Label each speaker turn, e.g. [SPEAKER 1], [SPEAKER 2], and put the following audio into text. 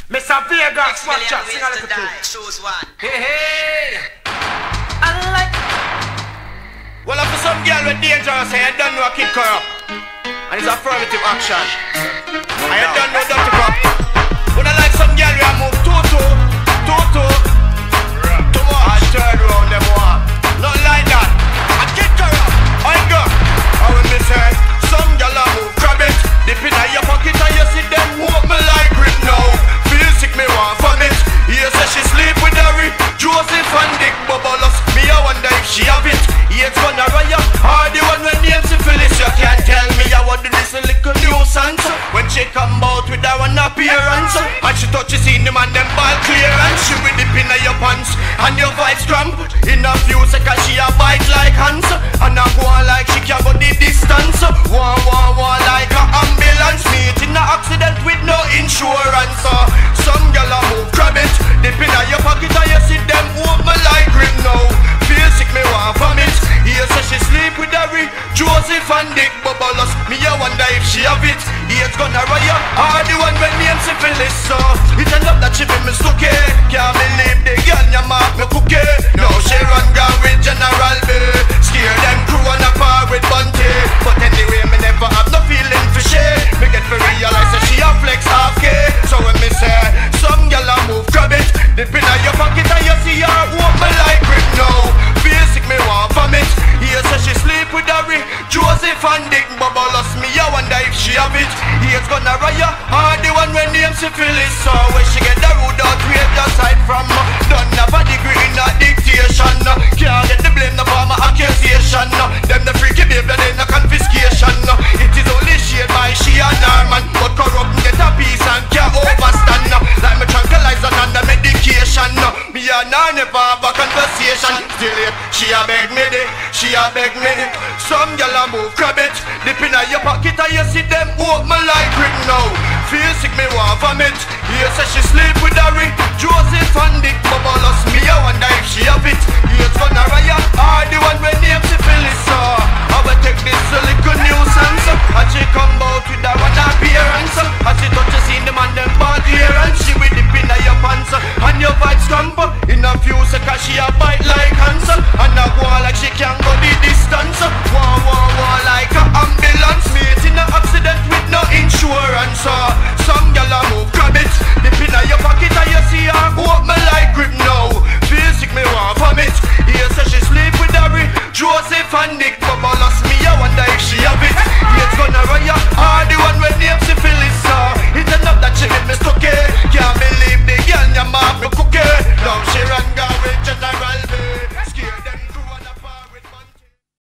[SPEAKER 1] Mr. Vegas, watch out, sing a little thing.
[SPEAKER 2] Choose one.
[SPEAKER 1] Hey, hey. I like. Well, for some girl with dangerous, I don't know a kid corrupt. And it's affirmative action. I don't know dirty crap. When I like some girl, we move two-two. And third round, them walk. Not like that. A kid corrupt. I go. I will miss her. Some girl I move, grab it. Dip in your pocket and you see them walk me like grip now. Feel sick, me want vomit. Here say she sleep with Harry, Joseph and Dick Bubbles. Me I wonder if she have it. It's gonna riot. Or the one when named syphilis. You can't tell me I want to this little nuisance. When she come out with her one appearance, and she touch you see them and them ball clearance. She will dip in your pants and your vibes cramp. In a few seconds she a bite like hands. And I go on like she can go the distance. One like a ambulance. Meet in a accident with no insurance. Some girl a move, grab it. Dip in your pocket and you see them open like grip now. Feel sick, me want vomit. Here say she sleep with Harry, Joseph and Dick Bubbles. Me I wonder if she have it. Here's gonna riot. Or the one when named syphilis. It's a love that she be me stuck. Can't believe the girl ya mark me cookie. Now she run down with General B. Scare them crew on a par with Bunty. But anyway, me never have no feeling for shit. Me get to realize that she a flex half K. So when me say some girl a move, grab it. Dip in your pocket and you see her walk me like grip now. Feel sick, me want vomit. Here say she sleep with Harry, Joseph and Dick Bubbles. Me I wonder if she have it. Here's gonna riot. Or the one when named syphilis. So when she get the rude out, wave your side from. Don't have a degree in a dictation. Can't get the blame no for my accusation. Them the freaky baby, they no confiscation. It is only shade by she and her man. But corrupt get a piece and can't overstand. Like me tranquilizer and the medication. Me and her never have a conversation. Still yet, she a beg me de, she a beg me. Some gyal a move, grab it. Dip in your pocket and you see them walk me like grip now. Feel sick, me want vomit. Here say she sleep with Harry, Joseph and Dick Bubbles. Me I wonder if she have it. Here's gonna riot. Or the one when named syphilis. I will take this little nuisance. And she come out with that one appearance. And she touch you see them and them ball clearance. She will dip in your pants and your vibes cramp. In a few seconds she a bite like hands. And I go on like she can